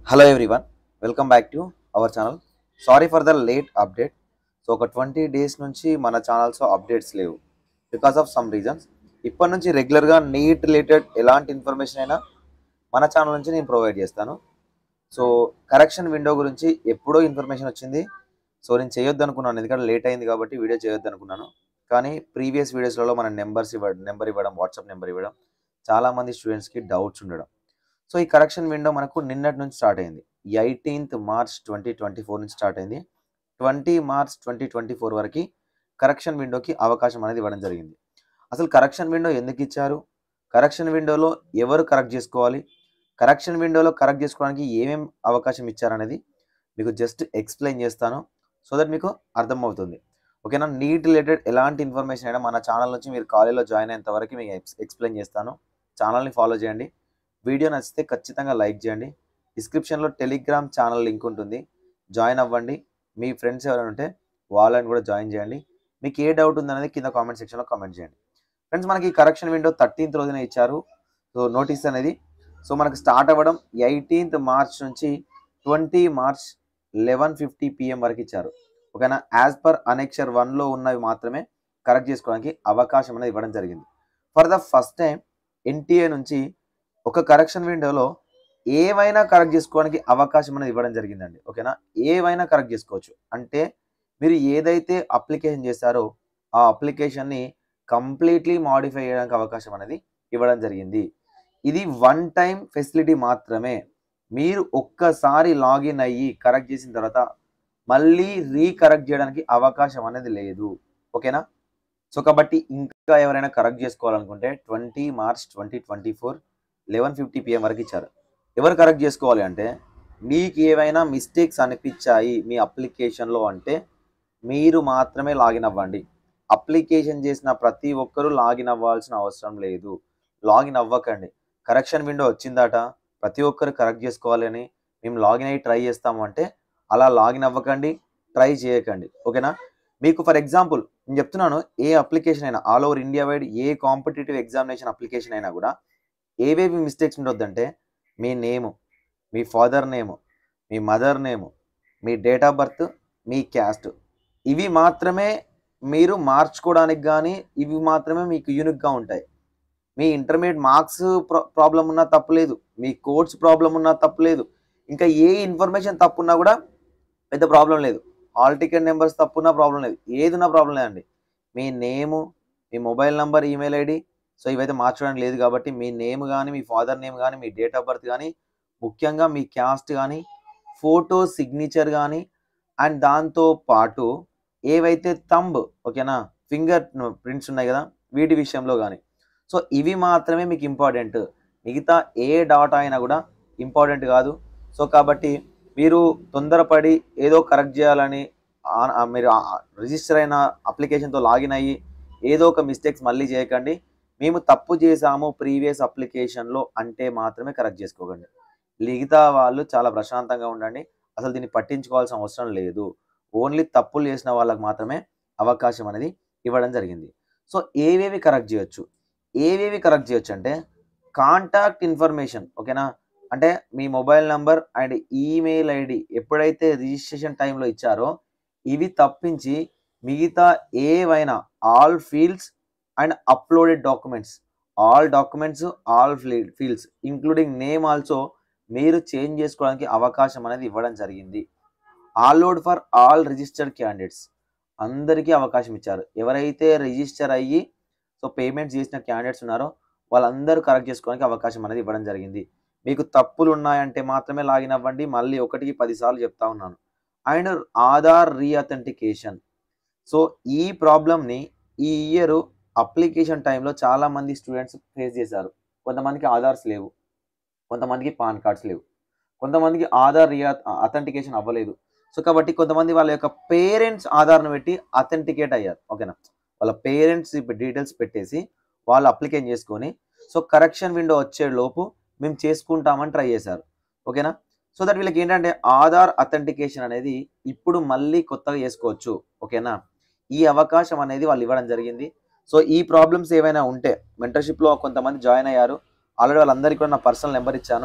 Hello everyone, welcome back to our channel. Sorry for the late update. So ఒక 20 days నుంచి మన ఛానల్స్లో updates లేవు బికాస్ ఆఫ్ సమ్ రీజన్స్. ఇప్పటి నుంచి రెగ్యులర్గా నీట్ రిలేటెడ్ ఎలాంటి ఇన్ఫర్మేషన్ అయినా మన ఛానల్ నుంచి నేను ప్రొవైడ్ చేస్తాను. సో కరెక్షన్ విండో గురించి ఎప్పుడో ఇన్ఫర్మేషన్ వచ్చింది. సో నేను చేయొద్దు అనుకున్నాను, ఎందుకంటే లేట్ అయింది కాబట్టి వీడియో చేయొద్దు అనుకున్నాను. కానీ ప్రీవియస్ వీడియోస్లలో మన నెంబర్ ఇవ్వడం, వాట్సాప్ నెంబర్ ఇవ్వడం, చాలామంది స్టూడెంట్స్కి డౌట్స్ ఉండడం. సో ఈ కరెక్షన్ విండో మనకు నిన్నటి నుంచి స్టార్ట్ అయింది. 18th March 2024 నుంచి స్టార్ట్ అయింది. 20 March 2024 వరకు కరెక్షన్ విండోకి అవకాశం అనేది ఇవ్వడం జరిగింది. అసలు కరెక్షన్ విండో ఎందుకు ఇచ్చారు, కరెక్షన్ విండోలో ఎవరు కరెక్ట్ చేసుకోవాలి, కరెక్షన్ విండోలో కరెక్ట్ చేసుకోవడానికి ఏమేమి అవకాశం ఇచ్చారనేది మీకు జస్ట్ ఎక్స్ప్లెయిన్ చేస్తాను, సో దట్ మీకు అర్థమవుతుంది. ఓకేనా. నీట్ రిలేటెడ్ ఎలాంటి ఇన్ఫర్మేషన్ అయినా మన ఛానల్ నుంచి మీరు కాలేజ్లో జాయిన్ అయ్యేంత వరకు మీకు ఎక్స్ప్లెయిన్ చేస్తాను. ఛానల్ని ఫాలో చేయండి. వీడియో నచ్చితే ఖచ్చితంగా లైక్ చేయండి. డిస్క్రిప్షన్లో టెలిగ్రామ్ ఛానల్ లింక్ ఉంటుంది, జాయిన్ అవ్వండి. మీ ఫ్రెండ్స్ ఎవరైనా ఉంటే వాళ్ళని కూడా జాయిన్ చేయండి. మీకు ఏ డౌట్ ఉందనేది కింద కామెంట్ సెక్షన్లో కామెంట్ చేయండి. ఫ్రెండ్స్, మనకి కరెక్షన్ విండో 13th రోజున ఇచ్చారు. సో నోటీస్ అనేది సో మనకు స్టార్ట్ అవ్వడం 18th March నుంచి 20 March 11:50 PM వరకు ఇచ్చారు. ఓకేనా. యాజ్ పర్ అనెక్షర్ 1లో ఉన్నవి మాత్రమే కరెక్ట్ చేసుకోవడానికి అవకాశం అనేది ఇవ్వడం జరిగింది. For the first time NTA నుంచి ఒక కరెక్షన్ విండోలో ఏవైనా కరెక్ట్ చేసుకోవడానికి అవకాశం అనేది ఇవ్వడం జరిగిందండి. ఓకేనా. ఏవైనా కరెక్ట్ చేసుకోవచ్చు అంటే మీరు ఏదైతే అప్లికేషన్ చేశారో ఆ అప్లికేషన్ని కంప్లీట్లీ మాడిఫై చేయడానికి అవకాశం అనేది ఇవ్వడం జరిగింది. ఇది వన్ టైం ఫెసిలిటీ మాత్రమే. మీరు ఒక్కసారి లాగిన్ అయ్యి కరెక్ట్ చేసిన తర్వాత మళ్ళీ రీకరెక్ట్ చేయడానికి అవకాశం అనేది లేదు. ఓకేనా. సో కాబట్టి ఇంకా ఎవరైనా కరెక్ట్ చేసుకోవాలనుకుంటే 20 March 2024 11:50 PM వరకు ఇచ్చారు. ఎవరు కరెక్ట్ చేసుకోవాలి అంటే మీకు ఏవైనా మిస్టేక్స్ అనిపించాయి మీ అప్లికేషన్లో అంటే మీరు మాత్రమే లాగిన్ అవ్వండి. అప్లికేషన్ చేసిన ప్రతి ఒక్కరూ లాగిన్ అవ్వాల్సిన అవసరం లేదు. లాగిన్ అవ్వకండి. కరెక్షన్ విండో వచ్చిందట ప్రతి ఒక్కరు కరెక్ట్ చేసుకోవాలి అని మేము లాగిన్ అయ్యి ట్రై చేస్తాము అంటే అలా లాగిన్ అవ్వకండి, ట్రై చేయకండి. ఓకేనా. మీకు ఫర్ ఎగ్జాంపుల్ నేను చెప్తున్నాను, ఏ అప్లికేషన్ అయినా ఆల్ ఓవర్ ఇండియా వైడ్ ఏ కాంపిటేటివ్ ఎగ్జామినేషన్ అప్లికేషన్ అయినా కూడా ఏవేవి మిస్టేక్స్ ఉండొద్దంటే మీ నేము, మీ ఫాదర్ నేము, మీ మదర్ నేము, మీ డేట్ ఆఫ్ బర్త్, మీ క్యాస్ట్, ఇవి మాత్రమే మీరు మార్చుకోవడానికి కానీ ఇవి మాత్రమే మీకు యూనిక్గా ఉంటాయి. మీ ఇంటర్మీడియట్ మార్క్స్ ప్రాబ్లం ఉన్నా తప్పులేదు, మీ కోర్స్ ప్రాబ్లం ఉన్నా తప్పులేదు, ఇంకా ఏ ఇన్ఫర్మేషన్ తప్పున్నా కూడా పెద్ద ప్రాబ్లం లేదు. హాల్ టికెట్ నెంబర్స్ తప్పున్నా ప్రాబ్లం లేదు, ఏది ఉన్నా ప్రాబ్లం లేదండి. మీ నేము, మీ mobile number, email ID, so ఇవైతే మార్చడానికి లేదు కాబట్టి మీ నేమ్ కానీ, మీ ఫాదర్ నేమ్ కానీ, మీ డేట్ ఆఫ్ బర్త్ కానీ, ముఖ్యంగా మీ క్యాస్ట్ కానీ, ఫోటో సిగ్నేచర్ కానీ, అండ్ దాంతో పాటు ఏవైతే థంబ్, ఓకేనా, ఫింగర్ ప్రింట్స్ ఉన్నాయి కదా, వీటి విషయంలో కానీ సో ఇవి మాత్రమే మీకు ఇంపార్టెంట్. మిగతా ఏ డాటా అయినా కూడా ఇంపార్టెంట్ కాదు. సో కాబట్టి మీరు తొందరపడి ఏదో కరెక్ట్ చేయాలని మీరు రిజిస్టర్ అయిన అప్లికేషన్తో లాగిన్ అయ్యి ఏదో ఒక మిస్టేక్స్ మళ్ళీ చేయకండి. మేము తప్పు చేసాము ప్రీవియస్ అప్లికేషన్లో అంటే మాత్రమే కరెక్ట్ చేసుకోకండి. మిగతా వాళ్ళు చాలా ప్రశాంతంగా ఉండండి. అసలు దీన్ని పట్టించుకోవాల్సిన అవసరం లేదు. ఓన్లీ తప్పులు చేసిన వాళ్ళకి మాత్రమే అవకాశం అనేది ఇవ్వడం జరిగింది. సో ఏవేవి కరెక్ట్ చేయొచ్చు, ఏవేవి కరెక్ట్ చేయొచ్చు అంటే కాంటాక్ట్ ఇన్ఫర్మేషన్, ఓకేనా, అంటే మీ mobile number and email ID ఎప్పుడైతే రిజిస్ట్రేషన్ టైంలో ఇచ్చారో ఇవి తప్పించి మిగతా ఏవైనా all fields and uploaded documents, all documents, all fields including name also మీరు చేంజ్ చేసుకోవడానికి అవకాశం అనేది ఇవ్వడం జరిగింది. Allowed for all registered candidates, అందరికీ అవకాశం ఇచ్చారు. ఎవరైతే రిజిస్టర్ అయ్యి సో పేమెంట్స్ చేసిన క్యాండిడేట్స్ ఉన్నారో వాళ్ళందరూ కరెక్ట్ చేసుకోవడానికి అవకాశం అనేది ఇవ్వడం జరిగింది. మీకు తప్పులు ఉన్నాయంటే మాత్రమే లాగిన్ అవ్వండి. మళ్ళీ 1కి 10 సార్లు చెప్తా ఉన్నాను. అండ్ ఆధార్ రీఅథెంటికేషన్, సో ఈ ప్రాబ్లమ్ని ఈ ఇయర్ అప్లికేషన్ టైంలో చాలామంది స్టూడెంట్స్ ఫేస్ చేశారు. కొంతమందికి ఆధార్స్ లేవు, కొంతమందికి పాన్ కార్డ్స్ లేవు, కొంతమందికి ఆధార్ అథెంటికేషన్ అవ్వలేదు. సో కాబట్టి కొంతమంది వాళ్ళ యొక్క పేరెంట్స్ ఆధార్ను పెట్టి అథెంటికేట్ అయ్యారు. ఓకేనా. వాళ్ళ పేరెంట్స్ డీటెయిల్స్ పెట్టేసి వాళ్ళు అప్లికేషన్ చేసుకొని సో కరెక్షన్ విండో వచ్చే లోపు మేము చేసుకుంటామని ట్రై చేశారు. ఓకేనా. సో దట్ వీళ్ళకి ఏంటంటే ఆధార్ అథెంటికేషన్ అనేది ఇప్పుడు మళ్ళీ కొత్తగా చేసుకోవచ్చు. ఓకేనా. ఈ అవకాశం అనేది వాళ్ళు ఇవ్వడం జరిగింది. సో ఈ ప్రాబ్లమ్స్ ఏవైనా ఉంటే మెంటర్షిప్లో కొంతమంది జాయిన్ అయ్యారు ఆల్రెడీ, వాళ్ళందరికీ కూడా నా పర్సనల్ నెంబర్ ఇచ్చాను.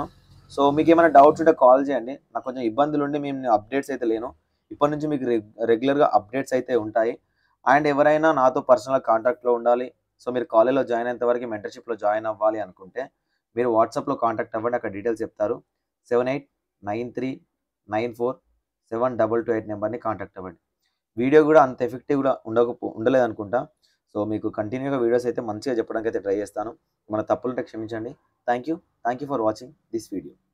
సో మీకు ఏమైనా డౌట్స్ ఉంటే కాల్ చేయండి. నాకు కొంచెం ఇబ్బందులు ఉండి మేము అప్డేట్స్ అయితే లేను. ఇప్పటి నుంచి మీకు రెగ్యులర్గా అప్డేట్స్ అయితే ఉంటాయి. అండ్ ఎవరైనా నాతో పర్సనల్ కాంటాక్ట్లో ఉండాలి, సో మీరు కాలేజ్లో జాయిన్ అయ్యేంత వరకు మెంటర్షిప్లో జాయిన్ అవ్వాలి అనుకుంటే మీరు వాట్సాప్లో కాంటాక్ట్ అవ్వండి. అక్కడ డీటెయిల్స్ చెప్తారు. 7893947228 నెంబర్ని కాంటాక్ట్ అవ్వండి. వీడియో కూడా అంత ఎఫెక్టివ్గా ఉండలేదు అనుకుంటా. సో మీకు కంటిన్యూగా వీడియోస్ అయితే మంచిగా చెప్పడానికి అయితే ట్రై చేస్తాను. మన తప్పులుంటే క్షమించండి. Thank you for watching this video.